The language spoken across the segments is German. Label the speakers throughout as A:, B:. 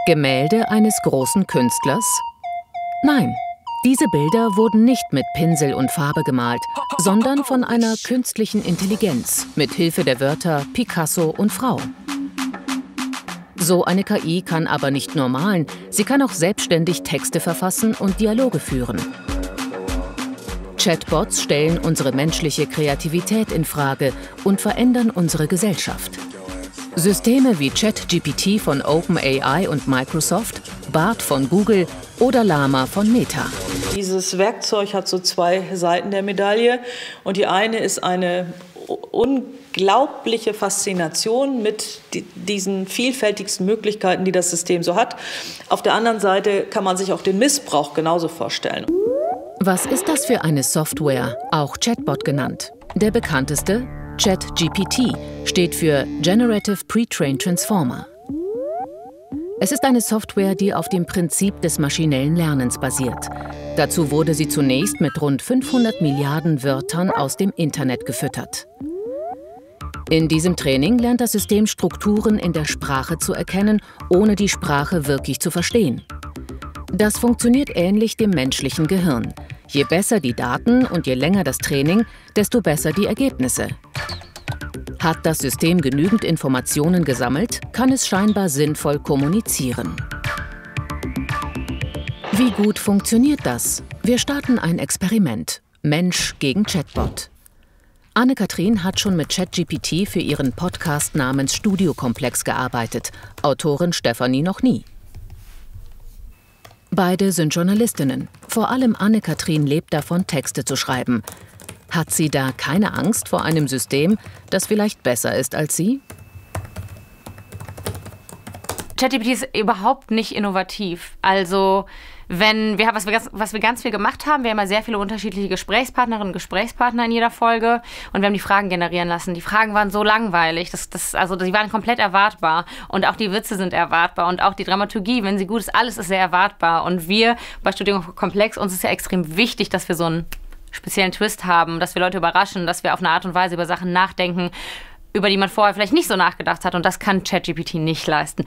A: Gemälde eines großen Künstlers? Nein, diese Bilder wurden nicht mit Pinsel und Farbe gemalt, sondern von einer künstlichen Intelligenz mit Hilfe der Wörter Picasso und Frau. So eine KI kann aber nicht nur malen, sie kann auch selbstständig Texte verfassen und Dialoge führen. Chatbots stellen unsere menschliche Kreativität in Frage und verändern unsere Gesellschaft. Systeme wie ChatGPT von OpenAI und Microsoft, Bard von Google oder Llama von Meta.
B: Dieses Werkzeug hat so zwei Seiten der Medaille. Und die eine ist eine unglaubliche Faszination mit diesen vielfältigsten Möglichkeiten, die das System so hat. Auf der anderen Seite kann man sich auch den Missbrauch genauso vorstellen.
A: Was ist das für eine Software, auch Chatbot genannt? Der bekannteste, ChatGPT, steht für Generative Pre-trained Transformer. Es ist eine Software, die auf dem Prinzip des maschinellen Lernens basiert. Dazu wurde sie zunächst mit rund 500 Milliarden Wörtern aus dem Internet gefüttert. In diesem Training lernt das System Strukturen in der Sprache zu erkennen, ohne die Sprache wirklich zu verstehen. Das funktioniert ähnlich dem menschlichen Gehirn. Je besser die Daten und je länger das Training, desto besser die Ergebnisse. Hat das System genügend Informationen gesammelt, kann es scheinbar sinnvoll kommunizieren. Wie gut funktioniert das? Wir starten ein Experiment. Mensch gegen Chatbot. Anne-Kathrin hat schon mit ChatGPT für ihren Podcast namens Studiokomplex gearbeitet. Autorin Stefanie noch nie. Beide sind Journalistinnen. Vor allem Anne-Kathrin lebt davon, Texte zu schreiben. Hat sie da keine Angst vor einem System, das vielleicht besser ist als sie?
C: ChatGPT ist überhaupt nicht innovativ. Also was wir ganz viel gemacht haben, wir haben ja sehr viele unterschiedliche Gesprächspartnerinnen und Gesprächspartner in jeder Folge und wir haben die Fragen generieren lassen. Die Fragen waren so langweilig, also die waren komplett erwartbar und auch die Witze sind erwartbar und auch die Dramaturgie, wenn sie gut ist, alles ist sehr erwartbar. Und wir bei Studiokomplex, uns ist ja extrem wichtig, dass wir so einen speziellen Twist haben, dass wir Leute überraschen, dass wir auf eine Art und Weise über Sachen nachdenken, über die man vorher vielleicht nicht so nachgedacht hat und das kann ChatGPT nicht leisten.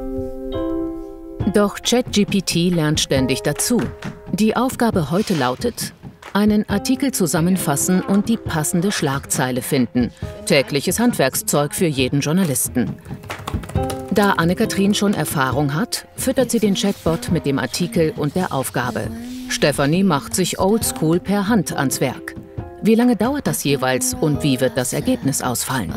A: Doch ChatGPT lernt ständig dazu. Die Aufgabe heute lautet: einen Artikel zusammenfassen und die passende Schlagzeile finden. Tägliches Handwerkszeug für jeden Journalisten. Da Anne-Kathrin schon Erfahrung hat, füttert sie den Chatbot mit dem Artikel und der Aufgabe. Stefanie macht sich oldschool per Hand ans Werk. Wie lange dauert das jeweils und wie wird das Ergebnis ausfallen?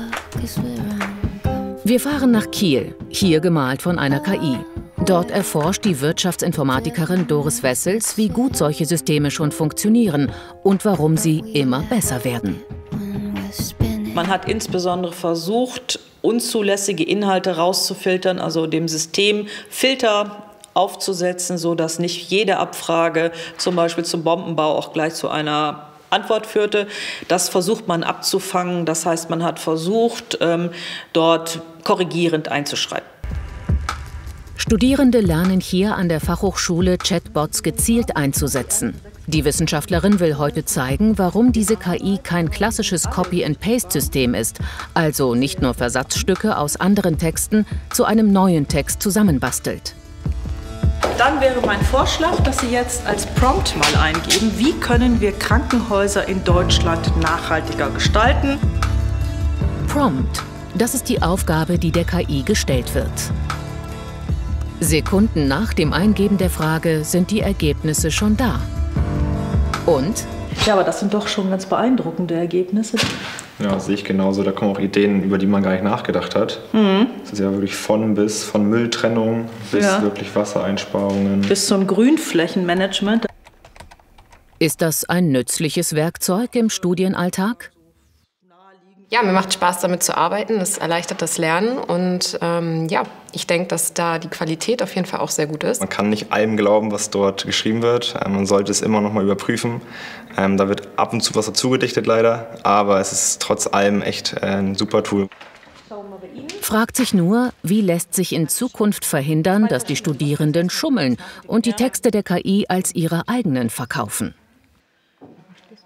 A: Wir fahren nach Kiel, hier gemalt von einer KI. Dort erforscht die Wirtschaftsinformatikerin Doris Wessels, wie gut solche Systeme schon funktionieren und warum sie immer besser werden.
B: Man hat insbesondere versucht, unzulässige Inhalte rauszufiltern, also dem System Filter aufzusetzen, sodass nicht jede Abfrage, zum Beispiel zum Bombenbau, auch gleich zu einer Antwort führte. Das versucht man abzufangen. Das heißt, man hat versucht, dort korrigierend einzuschreiten.
A: Studierende lernen hier an der Fachhochschule Chatbots gezielt einzusetzen. Die Wissenschaftlerin will heute zeigen, warum diese KI kein klassisches Copy-and-Paste-System ist, also nicht nur Versatzstücke aus anderen Texten zu einem neuen Text zusammenbastelt.
B: Dann wäre mein Vorschlag, dass Sie jetzt als Prompt mal eingeben, wie können wir Krankenhäuser in Deutschland nachhaltiger gestalten?
A: Prompt, das ist die Aufgabe, die der KI gestellt wird. Sekunden nach dem Eingeben der Frage sind die Ergebnisse schon da. Und?
B: Ja, aber das sind doch schon ganz beeindruckende Ergebnisse.
D: Ja, sehe ich genauso. Da kommen auch Ideen, über die man gar nicht nachgedacht hat. Das ist ja wirklich von Mülltrennung bis wirklich Wassereinsparungen.
B: Bis zum Grünflächenmanagement.
A: Ist das ein nützliches Werkzeug im Studienalltag?
E: Ja, mir macht Spaß, damit zu arbeiten. Das erleichtert das Lernen und ich denke, dass da die Qualität auf jeden Fall auch sehr gut ist.
D: Man kann nicht allem glauben, was dort geschrieben wird. Man sollte es immer noch mal überprüfen. Da wird ab und zu was dazugedichtet leider, aber es ist trotz allem echt ein super Tool.
A: Fragt sich nur, wie lässt sich in Zukunft verhindern, dass die Studierenden schummeln und die Texte der KI als ihre eigenen verkaufen?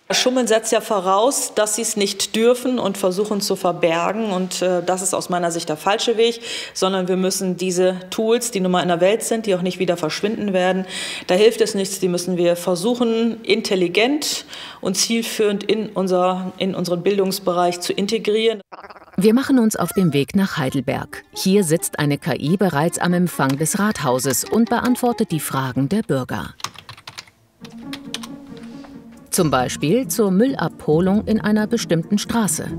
B: Schummeln setzt ja voraus, dass sie es nicht dürfen und versuchen zu verbergen. Und das ist aus meiner Sicht der falsche Weg, sondern wir müssen diese Tools, die nun mal in der Welt sind, die auch nicht wieder verschwinden werden, da hilft es nichts, die müssen wir versuchen, intelligent und zielführend in unseren Bildungsbereich zu integrieren.
A: Wir machen uns auf den Weg nach Heidelberg. Hier sitzt eine KI bereits am Empfang des Rathauses und beantwortet die Fragen der Bürger. Zum Beispiel zur Müllabholung in einer bestimmten Straße.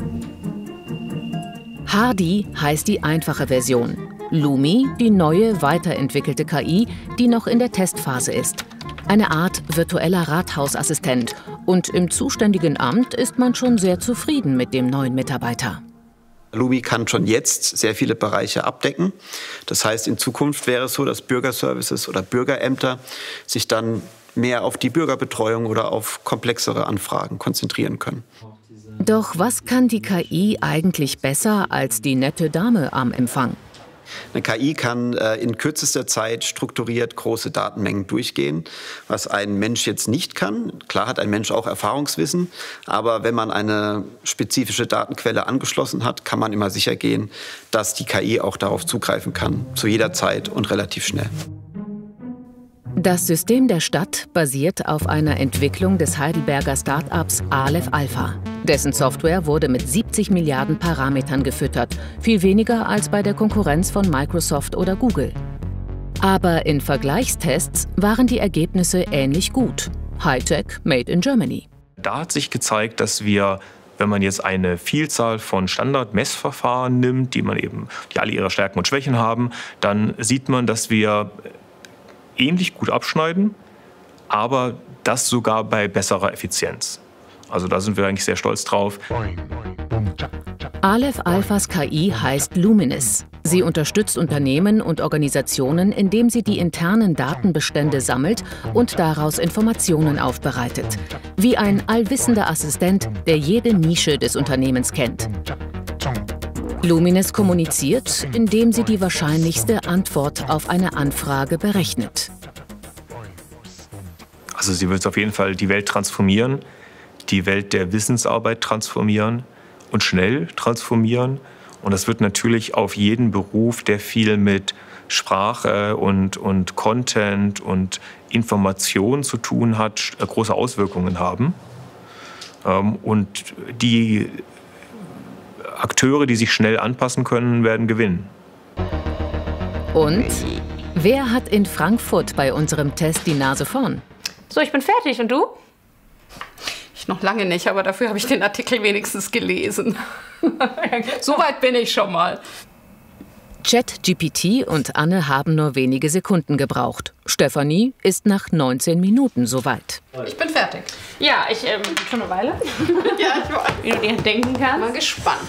A: Hardy heißt die einfache Version. Lumi die neue, weiterentwickelte KI, die noch in der Testphase ist. Eine Art virtueller Rathausassistent. Und im zuständigen Amt ist man schon sehr zufrieden mit dem neuen Mitarbeiter.
F: Lumi kann schon jetzt sehr viele Bereiche abdecken. Das heißt, in Zukunft wäre es so, dass Bürgerservices oder Bürgerämter sich dann mehr auf die Bürgerbetreuung oder auf komplexere Anfragen konzentrieren können.
A: Doch was kann die KI eigentlich besser als die nette Dame am Empfang?
F: Eine KI kann in kürzester Zeit strukturiert große Datenmengen durchgehen, was ein Mensch jetzt nicht kann. Klar hat ein Mensch auch Erfahrungswissen, aber wenn man eine spezifische Datenquelle angeschlossen hat, kann man immer sicher gehen, dass die KI auch darauf zugreifen kann, zu jeder Zeit und relativ schnell.
A: Das System der Stadt basiert auf einer Entwicklung des Heidelberger Start-ups Aleph Alpha. Dessen Software wurde mit 70 Milliarden Parametern gefüttert, viel weniger als bei der Konkurrenz von Microsoft oder Google. Aber in Vergleichstests waren die Ergebnisse ähnlich gut. Hightech made in Germany.
G: Da hat sich gezeigt, dass wir, wenn man jetzt eine Vielzahl von Standardmessverfahren nimmt, die alle ihre Stärken und Schwächen haben, dann sieht man, dass wir ähnlich gut abschneiden, aber das sogar bei besserer Effizienz. Also da sind wir eigentlich sehr stolz drauf.
A: Aleph Alphas KI heißt Luminous. Sie unterstützt Unternehmen und Organisationen, indem sie die internen Datenbestände sammelt und daraus Informationen aufbereitet. Wie ein allwissender Assistent, der jede Nische des Unternehmens kennt. Luminous kommuniziert, indem sie die wahrscheinlichste Antwort auf eine Anfrage berechnet.
G: Also sie wird auf jeden Fall die Welt transformieren, die Welt der Wissensarbeit transformieren und schnell transformieren. Und das wird natürlich auf jeden Beruf, der viel mit Sprache und Content und Information zu tun hat, große Auswirkungen haben. Und die Akteure, die sich schnell anpassen können, werden gewinnen.
A: Und wer hat in Frankfurt bei unserem Test die Nase vorn?
C: So, ich bin fertig. Und du?
E: Ich noch lange nicht, aber dafür habe ich den Artikel wenigstens gelesen. Soweit bin ich schon mal.
A: ChatGPT und Anne haben nur wenige Sekunden gebraucht. Stefanie ist nach 19 Minuten soweit.
E: Ich bin fertig.
C: Ja, ich schon eine Weile.
E: Ja, ich war.
C: Wie du dir denken kannst.
E: Mal gespannt.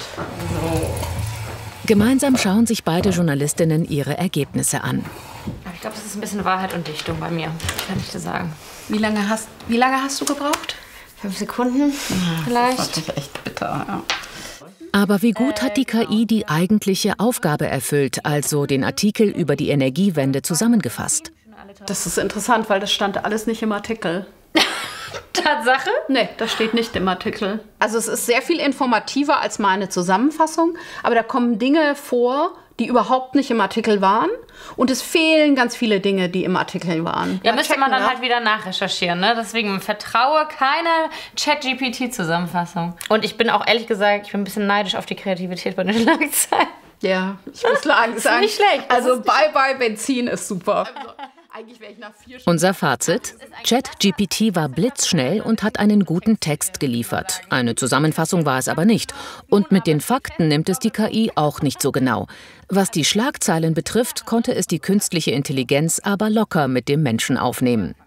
A: Gemeinsam schauen sich beide Journalistinnen ihre Ergebnisse an.
C: Ich glaube, es ist ein bisschen Wahrheit und Dichtung bei mir, kann ich dir sagen.
E: Wie lange hast du gebraucht?
C: 5 Sekunden vielleicht.
E: Das ist echt bitter, ja.
A: Aber wie gut hat die KI die eigentliche Aufgabe erfüllt, also den Artikel über die Energiewende zusammengefasst?
H: Das ist interessant, weil das stand alles nicht im Artikel.
C: Tatsache?
H: Nee, das steht nicht im Artikel. Also es ist sehr viel informativer als meine Zusammenfassung, aber da kommen Dinge vor, die überhaupt nicht im Artikel waren. Und es fehlen ganz viele Dinge, die im Artikel waren.
C: Ja, müsste man dann halt wieder nachrecherchieren, ne? Deswegen vertraue keiner ChatGPT-Zusammenfassung. Und ich bin auch ehrlich gesagt, ich bin ein bisschen neidisch auf die Kreativität bei den Schlagzeilen.
H: Ja, ich muss sagen,
C: nicht schlecht.
H: Also bye Benzin ist super. Also, eigentlich wäre ich nach 4 Stunden.
A: Unser Fazit? ChatGPT war blitzschnell und hat einen guten Text geliefert. Eine Zusammenfassung war es aber nicht. Und mit den Fakten nimmt es die KI auch nicht so genau. Was die Schlagzeilen betrifft, konnte es die künstliche Intelligenz aber locker mit dem Menschen aufnehmen.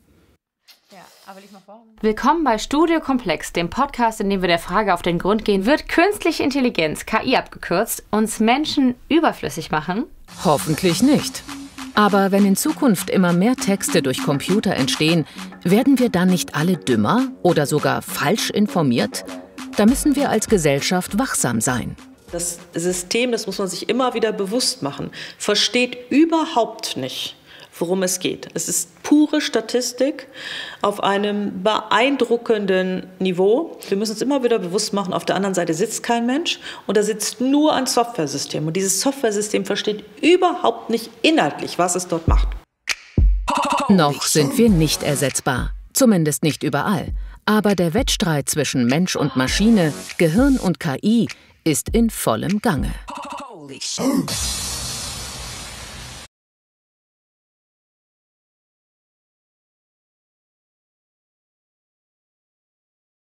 C: Willkommen bei Studio Komplex, dem Podcast, in dem wir der Frage auf den Grund gehen, wird künstliche Intelligenz, KI abgekürzt, uns Menschen überflüssig machen?
A: Hoffentlich nicht. Aber wenn in Zukunft immer mehr Texte durch Computer entstehen, werden wir dann nicht alle dümmer oder sogar falsch informiert? Da müssen wir als Gesellschaft wachsam sein.
B: Das System, das muss man sich immer wieder bewusst machen, versteht überhaupt nicht, worum es geht. Es ist pure Statistik auf einem beeindruckenden Niveau. Wir müssen uns immer wieder bewusst machen, auf der anderen Seite sitzt kein Mensch und da sitzt nur ein Softwaresystem. Und dieses Softwaresystem versteht überhaupt nicht inhaltlich, was es dort macht.
A: Noch sind wir nicht ersetzbar. Zumindest nicht überall. Aber der Wettstreit zwischen Mensch und Maschine, Gehirn und KI ist in vollem Gange.